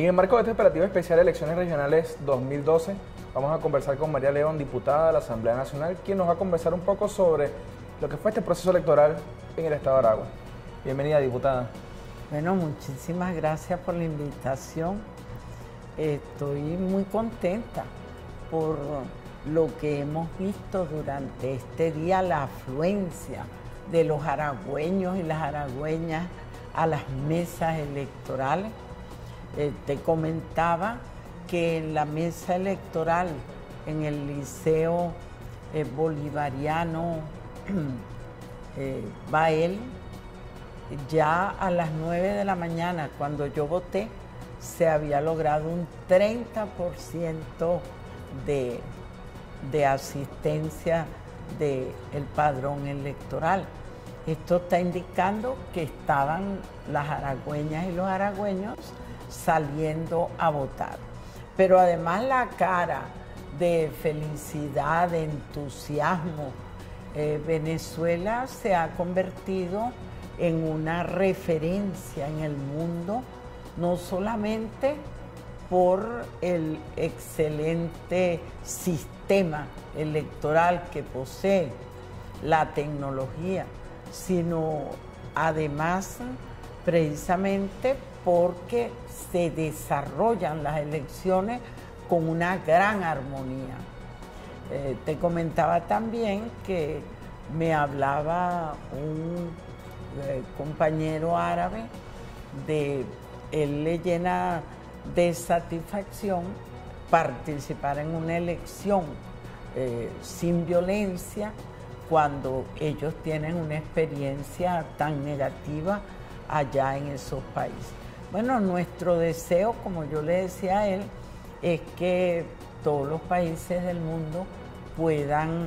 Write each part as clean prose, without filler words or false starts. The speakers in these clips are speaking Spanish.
En el marco de este operativo especial Elecciones Regionales 2012, vamos a conversar con María León, diputada de la Asamblea Nacional, quien nos va a conversar un poco sobre lo que fue este proceso electoral en el estado de Aragua. Bienvenida, diputada. Bueno, muchísimas gracias por la invitación. Estoy muy contenta por lo que hemos visto durante este día, la afluencia de los aragüeños y las aragüeñas a las mesas electorales. Te comentaba que en la mesa electoral en el Liceo Bolivariano Bael, ya a las 9 de la mañana, cuando yo voté, se había logrado un 30% de asistencia del padrón electoral. Esto está indicando que estaban las aragüeñas y los aragüeños saliendo a votar. Pero además la cara de felicidad, de entusiasmo, Venezuela se ha convertido en una referencia en el mundo, no solamente por el excelente sistema electoral que posee, la tecnología, sino además precisamente porque se desarrollan las elecciones con una gran armonía. Te comentaba también que me hablaba un compañero árabe él le llena de satisfacción participar en una elección sin violencia cuando ellos tienen una experiencia tan negativa allá en esos países. Bueno, nuestro deseo, como yo le decía a él, es que todos los países del mundo puedan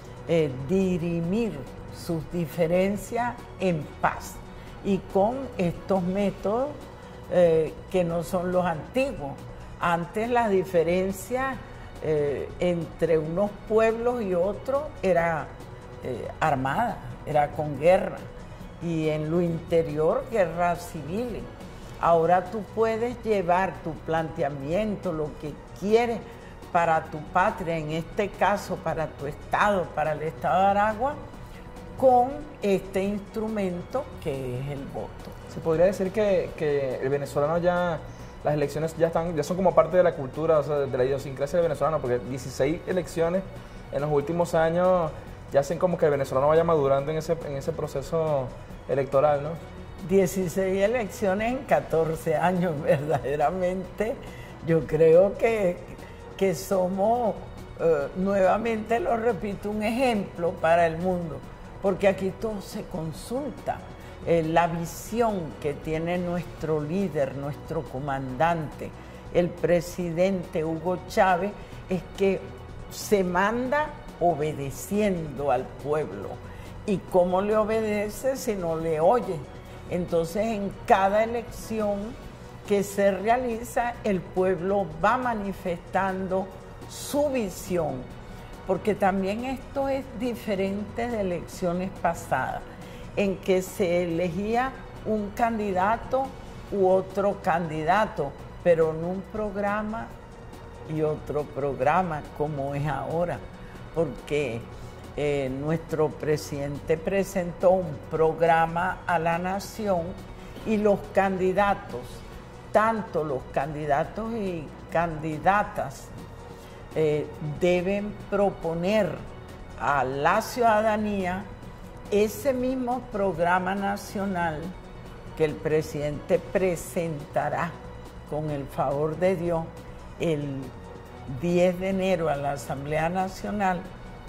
dirimir sus diferencias en paz y con estos métodos que no son los antiguos. Antes la diferencia entre unos pueblos y otros era armada, era con guerra, y en lo interior guerras civiles. Ahora tú puedes llevar tu planteamiento, lo que quieres para tu patria, en este caso para tu estado, para el estado de Aragua, con este instrumento que es el voto. Se podría decir que el venezolano ya, las elecciones ya son como parte de la cultura, o sea, de la idiosincrasia del venezolano, porque 16 elecciones en los últimos años ya hacen como que el venezolano vaya madurando en ese proceso electoral, ¿no? 16 elecciones en 14 años, verdaderamente. Yo creo que somos, nuevamente lo repito, un ejemplo para el mundo, porque aquí todo se consulta. La visión que tiene nuestro líder, nuestro comandante, el presidente Hugo Chávez, es que se manda obedeciendo al pueblo. ¿Y cómo le obedece si no le oye? Entonces, en cada elección que se realiza, el pueblo va manifestando su visión, porque también esto es diferente de elecciones pasadas, en que se elegía un candidato u otro candidato, pero en un programa y otro programa, como es ahora, porque nuestro presidente presentó un programa a la nación y los candidatos, tanto los candidatos y candidatas, deben proponer a la ciudadanía ese mismo programa nacional que el presidente presentará con el favor de Dios el 10 de enero a la Asamblea Nacional,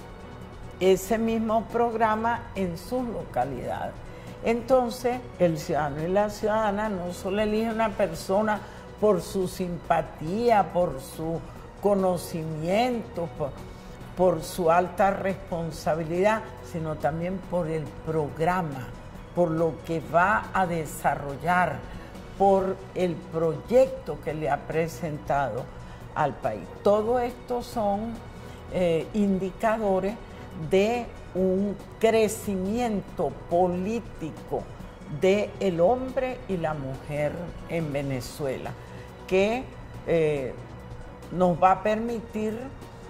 ese mismo programa en sus localidades. Entonces, el ciudadano y la ciudadana no solo eligen una persona por su simpatía, por su conocimiento, por su alta responsabilidad, sino también por el programa, por lo que va a desarrollar, por el proyecto que le ha presentado al país. Todo esto son indicadores de un crecimiento político del hombre y la mujer en Venezuela, que nos va a permitir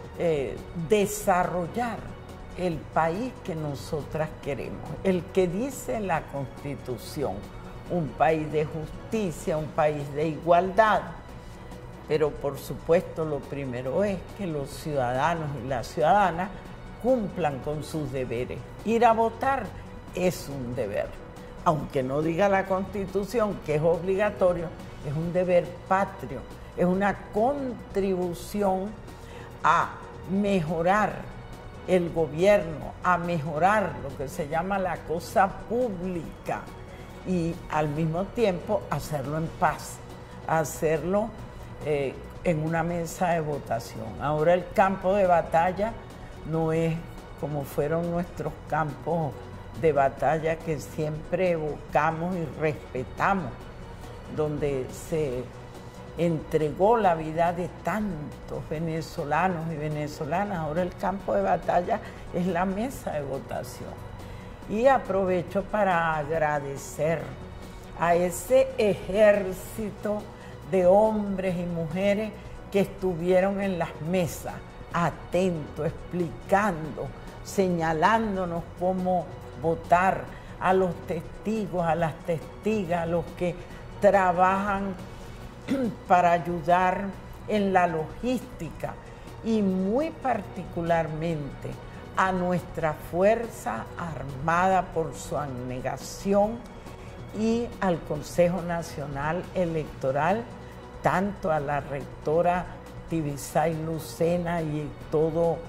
desarrollar el país que nosotras queremos, el que dice la Constitución, un país de justicia, un país de igualdad. Pero por supuesto lo primero es que los ciudadanos y las ciudadanas cumplan con sus deberes. Ir a votar es un deber, aunque no diga la Constitución que es obligatorio, es un deber patrio, es una contribución a mejorar el gobierno, a mejorar lo que se llama la cosa pública y al mismo tiempo hacerlo en paz, hacerlo en una mesa de votación. Ahora el campo de batalla no es como fueron nuestros campos de batalla que siempre evocamos y respetamos, donde se entregó la vida de tantos venezolanos y venezolanas. Ahora el campo de batalla es la mesa de votación. Y aprovecho para agradecer a ese ejército de hombres y mujeres que estuvieron en las mesas, atentos, explicando, señalándonos cómo votar, a los testigos, a las testigas, a los que trabajan para ayudar en la logística y muy particularmente a nuestra Fuerza Armada por su abnegación y al Consejo Nacional Electoral, tanto a la rectora Tibisay Lucena y todo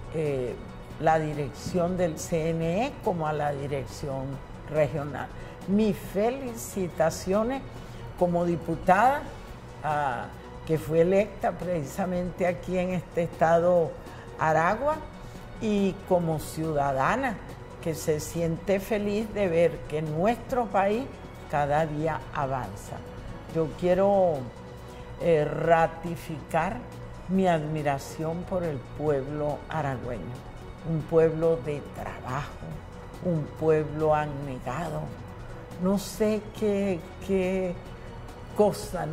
la dirección del CNE como a la dirección regional. Mis felicitaciones como diputada que fue electa precisamente aquí en este estado Aragua y como ciudadana que se siente feliz de ver que nuestro país cada día avanza. Yo quiero ratificar mi admiración por el pueblo aragüeño, un pueblo de trabajo, un pueblo abnegado. No sé qué cosa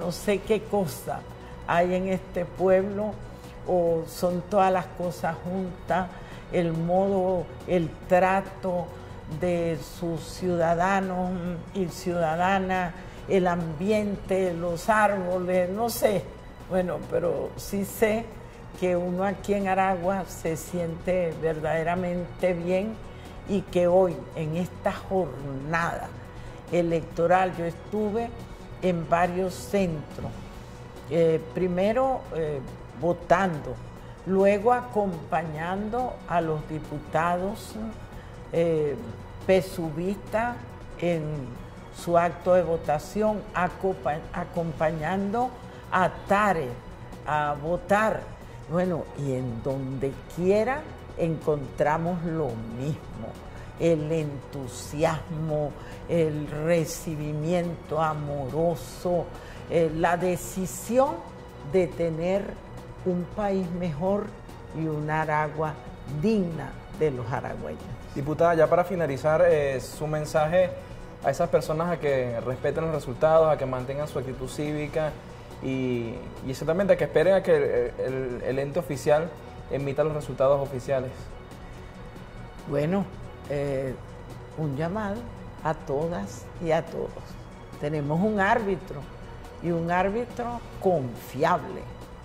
hay en este pueblo, o son todas las cosas juntas, el modo, el trato de sus ciudadanos y ciudadanas, el ambiente, los árboles, no sé. Bueno, pero sí sé que uno aquí en Aragua se siente verdaderamente bien y que hoy, en esta jornada electoral, yo estuve en varios centros, primero votando, luego acompañando a los diputados PSUVistas en su acto de votación, acompañando a TARE a votar. Bueno, y en donde quiera encontramos lo mismo, el entusiasmo, el recibimiento amoroso, la decisión de tener un país mejor y una Aragua digna de los aragüeños. Diputada, ya para finalizar, su mensaje a esas personas a que respeten los resultados, a que mantengan su actitud cívica y exactamente a que esperen a que el ente oficial emita los resultados oficiales. Bueno, un llamado a todas y a todos. Tenemos un árbitro y un árbitro confiable.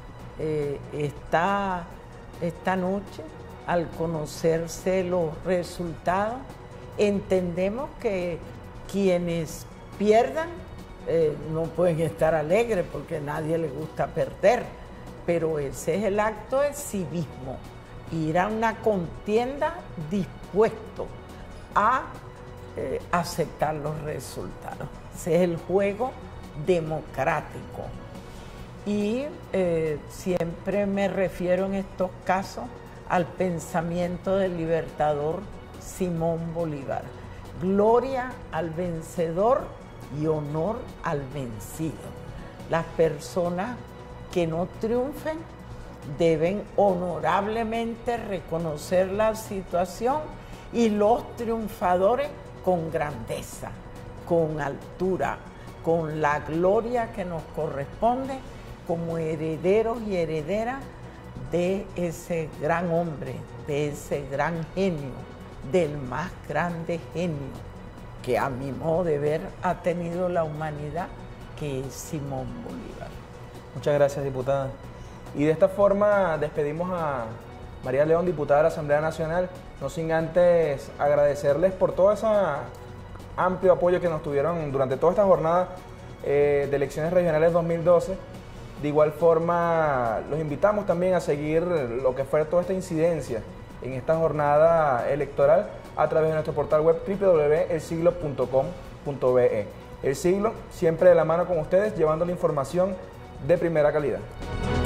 Esta noche, al conocerse los resultados, entendemos que quienes pierdan no pueden estar alegres porque a nadie le gusta perder, pero ese es el acto de civismo, ir a una contienda dispuesto a aceptar los resultados. Ese es el juego democrático. Y siempre me refiero en estos casos al pensamiento del libertador Simón Bolívar. Gloria al vencedor y honor al vencido. Las personas que no triunfen deben honorablemente reconocer la situación y los triunfadores con grandeza, con altura, con la gloria que nos corresponde, como herederos y herederas de ese gran hombre, de ese gran genio, del más grande genio que a mi modo de ver ha tenido la humanidad, que es Simón Bolívar. Muchas gracias, diputada. Y de esta forma despedimos a María León, diputada de la Asamblea Nacional, no sin antes agradecerles por todo ese amplio apoyo que nos tuvieron durante toda esta jornada de elecciones regionales 2012. De igual forma, los invitamos también a seguir lo que fue toda esta incidencia en esta jornada electoral a través de nuestro portal web www.elsiglo.com.be. El Siglo, siempre de la mano con ustedes, llevando la información de primera calidad.